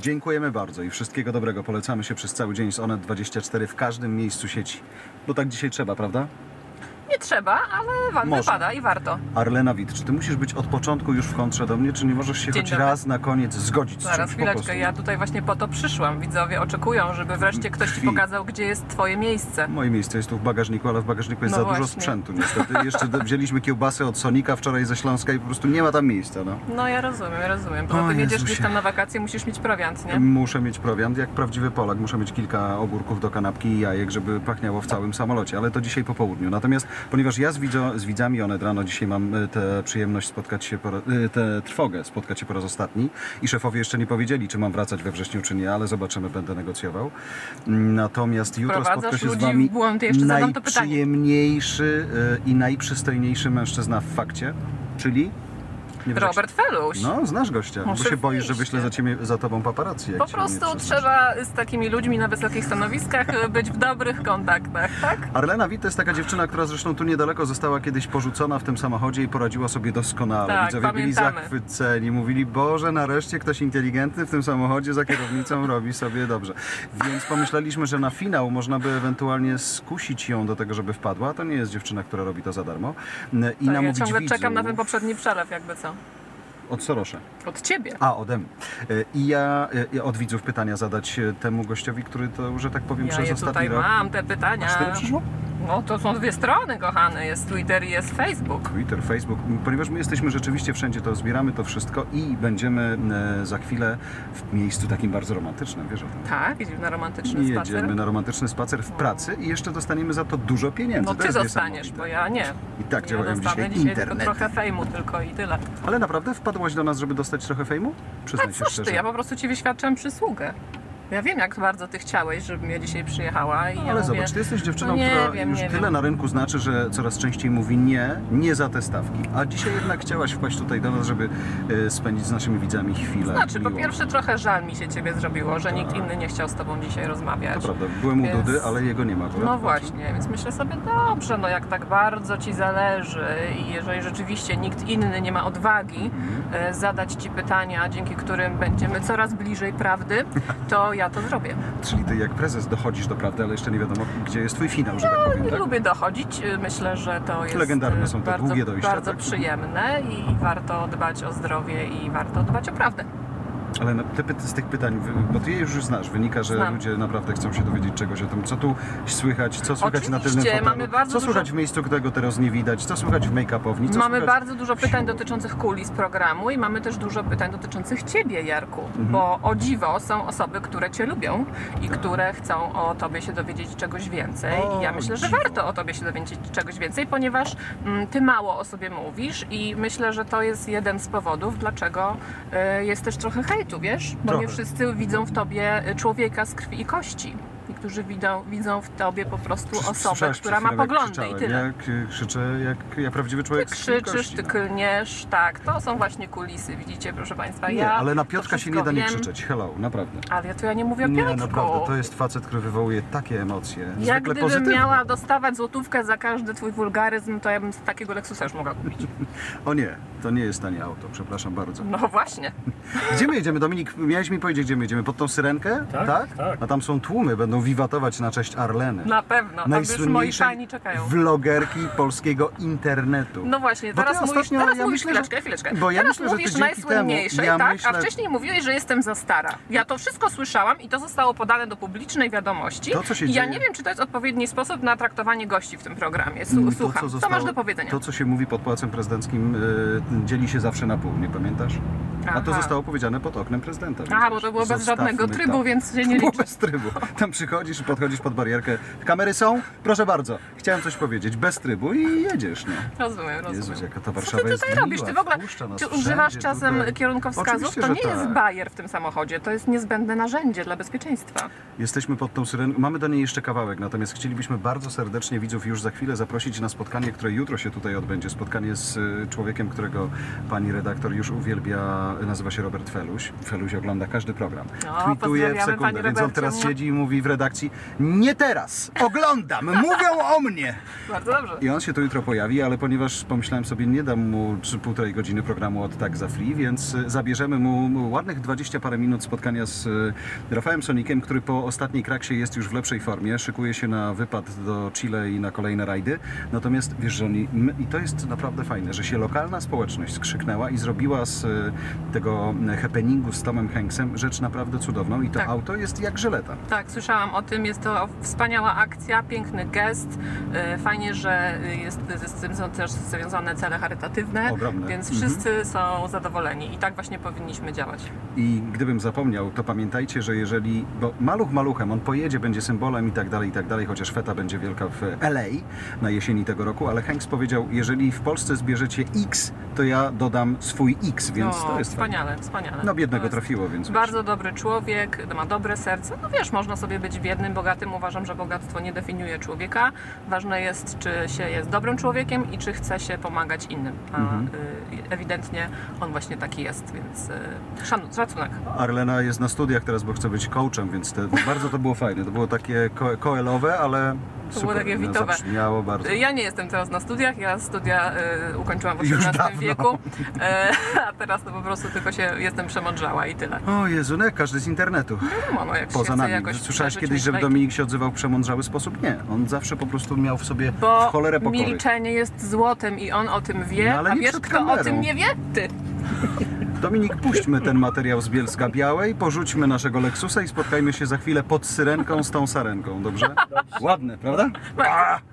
Dziękujemy bardzo i wszystkiego dobrego. Polecamy się przez cały dzień z Onet24 w każdym miejscu sieci. Bo tak dzisiaj trzeba, prawda? Nie trzeba, ale wypada i warto. Arlena Witt, czy ty musisz być od początku już w kontrze do mnie, czy nie możesz się choć raz na koniec zgodzić z Zaraz, czymś chwileczkę, ja tutaj właśnie po to przyszłam. Widzowie oczekują, żeby wreszcie ktoś ci pokazał, gdzie jest twoje miejsce. Moje miejsce jest tu w bagażniku, ale w bagażniku jest za dużo sprzętu niestety. Jeszcze wzięliśmy kiełbasy od Sonika wczoraj ze Śląska i po prostu nie ma tam miejsca. No ja rozumiem. Poza tym jedziesz gdzieś tam na wakacje, musisz mieć prowiant, nie? Muszę mieć prowiant, jak prawdziwy Polak. Muszę mieć kilka ogórków do kanapki i jajek, żeby pachniało w całym samolocie, ale to dzisiaj po południu. Natomiast ponieważ ja z widzami Onet rano dzisiaj mam tę przyjemność spotkać się, tę trwogę spotkać się po raz ostatni i szefowie jeszcze nie powiedzieli, czy mam wracać we wrześniu, czy nie, ale zobaczymy, będę negocjował. Natomiast jutro spotka się z wami najprzyjemniejszy i najprzystojniejszy mężczyzna w fakcie, czyli... Robert Feluś. No, znasz gościa, bo się boisz, że wyślę za tobą paparazzi. Po prostu trzeba z takimi ludźmi na wysokich stanowiskach być w dobrych kontaktach, tak? Arlena Witt to jest taka dziewczyna, która zresztą tu niedaleko została kiedyś porzucona w tym samochodzie i poradziła sobie doskonale. Tak, widzowie byli zachwyceni, mówili, Boże, nareszcie ktoś inteligentny w tym samochodzie za kierownicą robi sobie dobrze. Więc pomyśleliśmy, że na finał można by ewentualnie skusić ją do tego, żeby wpadła. To nie jest dziewczyna, która robi to za darmo. I ja ciągle czekam na ten poprzedni przelew, jakby co. Od Sorosze. Od ciebie. A, ode mnie. I ja od widzów pytania zadać temu gościowi, który to, że tak powiem, przez ostatni rok... mam te pytania. A 4 przyszło? No to są dwie strony, kochany. Jest Twitter i jest Facebook. Twitter, Facebook. Ponieważ my jesteśmy rzeczywiście wszędzie, to zbieramy to wszystko i będziemy za chwilę w miejscu takim bardzo romantycznym, wiesz o tym? Tak, jedziemy na romantyczny spacer. Jedziemy na romantyczny spacer w pracy i jeszcze dostaniemy za to dużo pieniędzy. No ty dostaniesz, bo ja nie. I tak działają dzisiaj tylko trochę fejmu tylko i tyle. Ale naprawdę wpadłaś do nas, żeby dostać trochę fejmu? Przyznaj się szczerze. Ja po prostu ci wyświadczam przysługę. Ja wiem, jak bardzo ty chciałeś, żebym ja dzisiaj przyjechała i ale zobacz, ty jesteś dziewczyną, która już tyle na rynku znaczy, że coraz częściej mówi nie za te stawki. A dzisiaj jednak chciałaś wpaść tutaj do nas, żeby spędzić z naszymi widzami chwilę. Znaczy, po pierwsze trochę żal mi się ciebie zrobiło, że nikt inny nie chciał z tobą dzisiaj rozmawiać. To prawda, byłem u Dudy, ale jego nie ma. No właśnie, więc myślę sobie, dobrze, no jak tak bardzo ci zależy i jeżeli rzeczywiście nikt inny nie ma odwagi zadać ci pytania, dzięki którym będziemy coraz bliżej prawdy, to ja to zrobię. Czyli ty jak prezes dochodzisz do prawdy, ale jeszcze nie wiadomo, gdzie jest twój finał, że tak powiem. Tak? Lubię dochodzić. Myślę, że to jest legendarne są te długie dojścia, bardzo przyjemne i warto dbać o zdrowie i warto dbać o prawdę. Ale z tych pytań, bo ty je już znasz, wynika, że ludzie naprawdę chcą się dowiedzieć czegoś o tym, co tu słychać, co słychać na tylnym fotelu, co słychać w miejscu, którego teraz nie widać, co słychać w make-upowni, Mamy bardzo dużo pytań dotyczących kulis programu i mamy też dużo pytań dotyczących ciebie, Jarku, bo o dziwo są osoby, które cię lubią i które chcą o tobie się dowiedzieć czegoś więcej i ja myślę, że warto o tobie się dowiedzieć czegoś więcej, ponieważ ty mało o sobie mówisz i myślę, że to jest jeden z powodów, dlaczego jest też trochę hejtu. Wiesz? Bo nie wszyscy widzą w tobie człowieka z krwi i kości. Niektórzy widzą w tobie po prostu osobę, która ma poglądy i tyle. Ja krzyczę jak prawdziwy człowiek. Ty krzyczysz, ty klniesz, tak. To są właśnie kulisy, widzicie, proszę państwa. Nie, ale na Piotrka się nie da nie krzyczeć. Hello, naprawdę. Ale ja nie mówię o Piotrku. Nie, naprawdę, to jest facet, który wywołuje takie emocje. Jak gdybym miała dostawać złotówkę za każdy twój wulgaryzm, to ja bym z takiego Lexusa już mogła kupić. O nie, to nie jest tanie auto, przepraszam bardzo. No właśnie. Gdzie my jedziemy, Dominik? Miałeś mi powiedzieć, gdzie my jedziemy? Pod tą syrenkę? Tak. A tam są tłumy, będą wiwatować na cześć Arleny. Na pewno, tam już moi fani czekają. Vlogerki polskiego internetu. No właśnie, teraz mówisz chwileczkę. Bo ja teraz myślę, mówisz że najsłynniejszej, a wcześniej mówiłeś, że jestem za stara. Ja to wszystko słyszałam i to zostało podane do publicznej wiadomości. I ja nie wiem, czy to jest odpowiedni sposób na traktowanie gości w tym programie. Słucham, co masz do powiedzenia? To, co się mówi pod Pałacem Prezydenckim, dzieli się zawsze na pół, nie pamiętasz? A to zostało powiedziane pod oknem prezydenta. Bo to było bez żadnego trybu, więc się nie liczy. Bez trybu. Tam przychodzisz i podchodzisz pod barierkę. Kamery są? Proszę bardzo. Chciałem coś powiedzieć. Bez trybu i jedziesz, no. Rozumiem. Jezus, jaka ta Warszawa jest Co ty tutaj robisz? Ty w ogóle używasz czasem kierunkowskazów? To nie jest bajer w tym samochodzie. To jest niezbędne narzędzie dla bezpieczeństwa. Jesteśmy pod tą syreną. Mamy do niej jeszcze kawałek, natomiast chcielibyśmy bardzo serdecznie widzów już za chwilę zaprosić na spotkanie, które jutro się tutaj odbędzie. Spotkanie z człowiekiem, którego pani redaktor już uwielbia. Nazywa się Robert Feluś. Feluś ogląda każdy program. Tweetuje w sekundę, więc on teraz siedzi i mówi w redakcji. redakcji: nie teraz, oglądam, mówią o mnie. Bardzo dobrze. I on się tu jutro pojawi, ale ponieważ pomyślałem sobie, nie dam mu 3,5 godziny programu od tak za free, więc zabierzemy mu ładnych 20 parę minut spotkania z Rafałem Sonikiem, który po ostatniej kraksie jest już w lepszej formie, szykuje się na wypad do Chile i na kolejne rajdy. Natomiast wiesz, że i to jest naprawdę fajne, że się lokalna społeczność skrzyknęła i zrobiła z tego happeningu z Tomem Hanksem rzecz naprawdę cudowną i to Tak. auto jest jak żeleta. Tak, słyszałam o tym. Jest to wspaniała akcja, piękny gest. Fajnie, że jest z tym są też związane cele charytatywne, Ogromne. więc wszyscy są zadowoleni i tak właśnie powinniśmy działać. I gdybym zapomniał, to pamiętajcie, że jeżeli, bo maluch maluchem, on pojedzie, będzie symbolem i tak dalej, chociaż feta będzie wielka w LA na jesieni tego roku, ale Hanks powiedział, jeżeli w Polsce zbierzecie X, to ja dodam swój X, więc to jest wspaniale, wspaniale. No biednego To jest trafiło, więc bardzo dobry człowiek, ma dobre serce. No wiesz, można sobie być biednym, bogatym. Uważam, że bogactwo nie definiuje człowieka. Ważne jest, czy się jest dobrym człowiekiem i czy chce się pomagać innym. A ewidentnie on właśnie taki jest, więc szacunek. Arlena jest na studiach teraz, bo chce być coachem, więc bardzo to było fajne. To było takie koelowe, ale To super. było takie witowe. Zabrzmiało bardzo. Ja nie jestem teraz na studiach, ja studia ukończyłam w Już XVIII dawno. wieku, a teraz to po prostu tylko jestem przemądrzała i tyle. O Jezu, no jak każdy z internetu. Wiadomo, no jak się Poza chce nami. jakoś Słyszałeś przeżyć, kiedyś, mieć że bajki. Dominik się odzywał w przemądrzały sposób? Nie. On zawsze po prostu miał w sobie Bo cholerę pokory. milczenie jest złotem i on o tym wie, No, ale a nie wiesz przed kto o kamerą. tym nie wie? Ty! Dominik, puśćmy ten materiał z Bielska Białej, porzućmy naszego Lexusa i spotkajmy się za chwilę pod Syrenką z tą Sarenką, dobrze? Ładne, prawda? Bardzo.